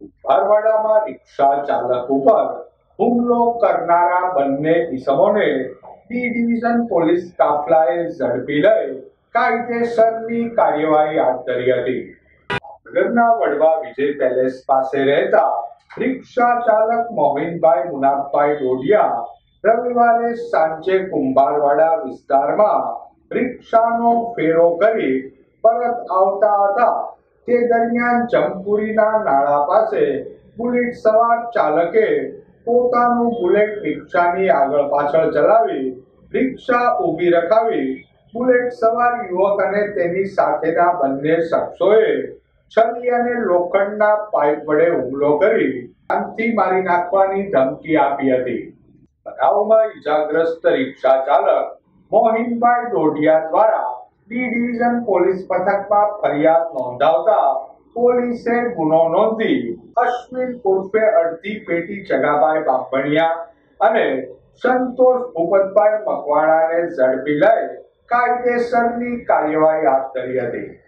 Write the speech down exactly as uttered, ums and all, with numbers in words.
બરવાડામાં રિક્ષા ચાલક ઉપર હુમલો કરનારા બંને ઇસમોને બી ડિવિઝન પોલીસ કાફલાએ ઝડપી લઈ કાયદેસરની કાર્યવાહી હાથ ધરી હતી. નગરના વડવા વિજય પેલેસ પાસે રહેતા રિક્ષા ચાલક મોહિનભાઈ મુનાફભાઈ ડોડિયા રવિવારે સાંજે કુંભારવાડા વિસ્તારમાં રિક્ષાનો ફેરો કરી પરત આવતા હતા. તે દરમિયાન જમપુરીના નાળા પાસે બુલેટ સવાર ચાલકે પોતાનું બુલેટ રિક્ષાની આગળ પાછળ ચલાવી રિક્ષા ઊભી રખાવી બુલેટ સવાર યુવક અને તેની સાથેના બંને શખ્સોએ છરી અને લોખંડના પાઇપ વડે હુમલો કરી જાનથી મારી નાખવાની ધમકી આપી હતી. બનાવમાં ઈજાગ્રસ્ત રિક્ષા ચાલક મોહિનભાઈ ડોડિયા દ્વારા બી ડિવિઝન પોલીસ મથકમાં ફરિયાદ નોંધાવતા પોલીસે ગુનો નોંધી અશ્વિન ઉર્ફે અડધી પેટી જગાભાઈ બાંભણિયા અને સંતોષ ભૂપતભાઈ મકવાણાને ઝડપી લઈ કાયદેસરની કાર્યવાહી હાથ ધરી હતી.